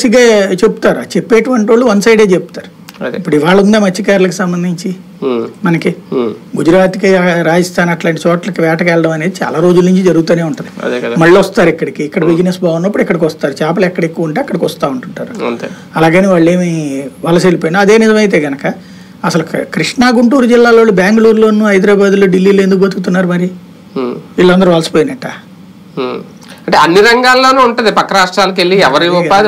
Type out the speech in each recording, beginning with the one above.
కాన్స్పిరసీగా చెప్తారు, చెప్పేటువంటి వాళ్ళు వన్ సైడే చెప్తారు. ఇప్పుడు ఇవాళ ఉందా మత్స్యకారులకు సంబంధించి మనకి గుజరాత్కి రాజస్థాన్ అట్లాంటి చోట్లకి వేటకెళ్ళడం అనేది చాలా రోజుల నుంచి జరుగుతూనే ఉంటది. మళ్ళీ వస్తారు ఇక్కడికి, ఇక్కడ బిజినెస్ బాగున్నప్పుడు ఇక్కడికి వస్తారు, చేపలు ఎక్కడ ఎక్కువ ఉంటే అక్కడికి వస్తూ ఉంటుంటారు. అలాగని వాళ్ళు ఏమి వలస వెళ్ళిపోయినా అదే నిజమైతే గనక అసలు కృష్ణా గుంటూరు జిల్లాలో బెంగళూరులోను హైదరాబాద్లో ఢిల్లీలో ఎందుకు బతుకుతున్నారు మరి? వీళ్ళందరూ వలసిపోయినట్ట. అంటే అన్ని రంగాల్లోనూ ఉంటది, పక్క రాష్ట్రాలకు వెళ్ళి ఎవరి ఉపాధి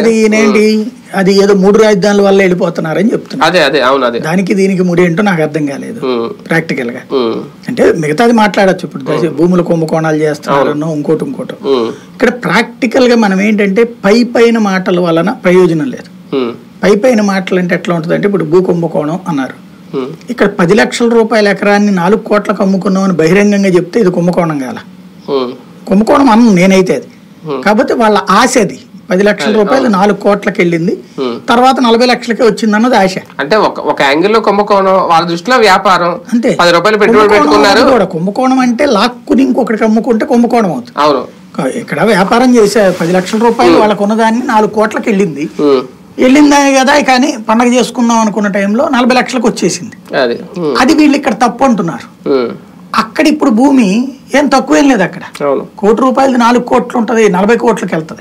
అది ఏదో 3 రాజధానుల వల్ల వెళ్ళిపోతున్నారని చెప్తున్నారు. అదే అదే అవును, అదే దానికి దీనికి ముడేంటో నాకు అర్థం కాలేదు ప్రాక్టికల్ గా. అంటే మిగతాది మాట్లాడచ్చు, ఇప్పుడు భూముల కుంభకోణాలు చేస్తున్నారు ఇంకోటి. ఇక్కడ ప్రాక్టికల్ గా మనం ఏంటంటే పైన మాటల వలన ప్రయోజనం లేదు. పైన మాటలు అంటే ఎట్లా ఉంటుంది అంటే, ఇప్పుడు భూ కుంభకోణం అన్నారు, ఇక్కడ 10 లక్షల రూపాయల ఎకరాన్ని 4 కోట్లకు అమ్ముకున్నాం అని బహిరంగంగా చెప్తే ఇది కుంభకోణం కాల. కుంభకోణం అన్న నేనైతే అది కాకపోతే వాళ్ళ ఆశ, అది 10 లక్షల రూపాయలు 4 కోట్లకి వెళ్ళింది, తర్వాత 40 లక్షలకే వచ్చింది అన్నది ఆశ. అంటే ఒక యాంగిల్లో కుంభకోణం, వాళ్ళ దృష్టిలో వ్యాపారం. అంతే, 10 రూపాయలు పెట్టుబడి పెట్టుకున్నారు. కుంభకోణం అంటే లాక్కుని ఇంకొకటికి అమ్ముకుంటే కుంభకోణం అవుతుంది. అవును, ఇక్కడ వ్యాపారం చేసే 10 లక్షల రూపాయలు వాళ్ళకు ఉన్నదాన్ని 4 కోట్లకి వెళ్ళిందే కదా, కానీ పండగ చేసుకుందాం అనుకున్న టైంలో 40 లక్షలకు వచ్చేసింది. అది వీళ్ళు ఇక్కడ తప్పు అంటున్నారు. అక్కడ ఇప్పుడు భూమి ఏం తక్కువేం లేదు, అక్కడ ₹1 కోటి 4 కోట్లు ఉంటది, 40 కోట్లకి వెళ్తుంది.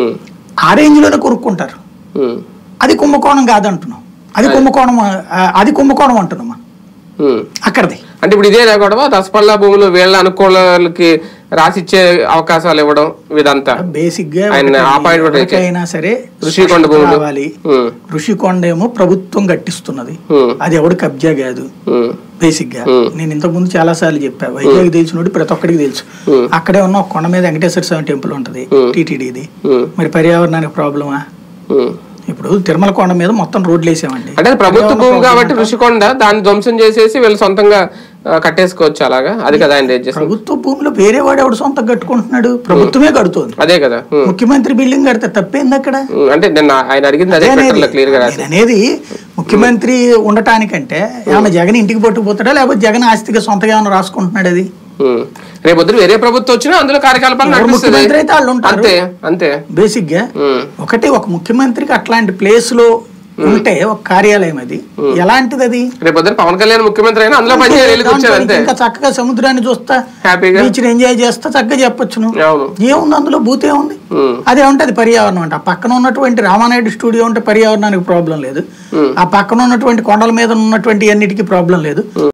ఆ రేంజ్ లోనే కొనుక్కుంటారు. అది కుంభకోణం కాదంటున్నాం, అది కుంభకోణం అంటున్నాం అక్కడది. అంటే ఇప్పుడు ఇదే గొడవ, దసపల్లా భూములు వీళ్ళ అనుకూలకి రాసిచ్చే అవకాశాలు ఇవ్వడం, ఇదంతా బేసిక్ గా అయినా సరే ఋషికొండ భూములు కావాలి. ఋషికొండ ఏమో ప్రభుత్వం కట్టిస్తున్నది, అది ఎవడు కబ్జా కాదు. బేసిక్ గా నేను ఇంతకు ముందు చాలా సార్లు చెప్పా, వైజాగ్ తెలిసినోడు ప్రతి ఒక్కడికి తెలుసు. అక్కడే ఉన్న ఒక కొండ మీద వెంకటేశ్వర స్వామి టెంపుల్ ఉంటది, టీటీడీది. మరి పర్యావరణానికి ప్రాబ్లమా? ఇప్పుడు తిరుమల కొండ మీద మొత్తం రోడ్లు వేసామండి, అంటే ప్రభుత్వ భూమి కాబట్టి ఋషికొండ దాన్ని ధ్వంసం చేసేసి వీళ్ళు సొంతంగా కట్టేసుకోవచ్చు. అలాగా అది కదా ఆయన. ప్రభుత్వ భూమిలో వేరే వాడు ఎవడు సొంతంగా కట్టుకుంటున్నాడు? ప్రభుత్వమే కడుతుంది. అదే కదా, ముఖ్యమంత్రి బిల్డింగ్ కడితే తప్పేంది అక్కడ? అంటే ఆయన అడిగింది అదే క్లియర్ గా అనేది. ముఖ్యమంత్రి ఉండటానికంటే ఏమన్నా జగన్ ఇంటికి పట్టుకుపోతాడా, లేకపోతే జగన్ ఆస్తిగా సొంతగా ఏమన్నా రాసుకుంటున్నాడు? అది రేపొద్దు వేరే ప్రభుత్వం వచ్చినా అందులో కార్యకలాపాలు ముఖ్యమంత్రి అయితే వాళ్ళు ఉంటారు. అంతే బేసిక్ గా ఒక ముఖ్యమంత్రికి అట్లాంటి ప్లేస్ లో ఉంటే ఒక కార్యాలయం, అది ఎలాంటిది? అది రేపొద్దు పవన్ కళ్యాణ్ ముఖ్యమంత్రి అయినా అందులో ఇంకా చక్కగా సముద్రాన్ని చూస్తా, బీచ్ ఎంజాయ్ చేస్తా చక్కగా చెప్పొచ్చు. ఏముంది అందులో? భూతే ఉంది. అదే ఉంటది పర్యావరణం అంటే. ఆ పక్కన ఉన్నటువంటి రామానాయుడు స్టూడియో ఉంటే పర్యావరణానికి ప్రాబ్లం లేదు, ఆ పక్కన ఉన్నటువంటి కొండల మీద ఉన్నటువంటి అన్నిటికీ ప్రాబ్లం లేదు.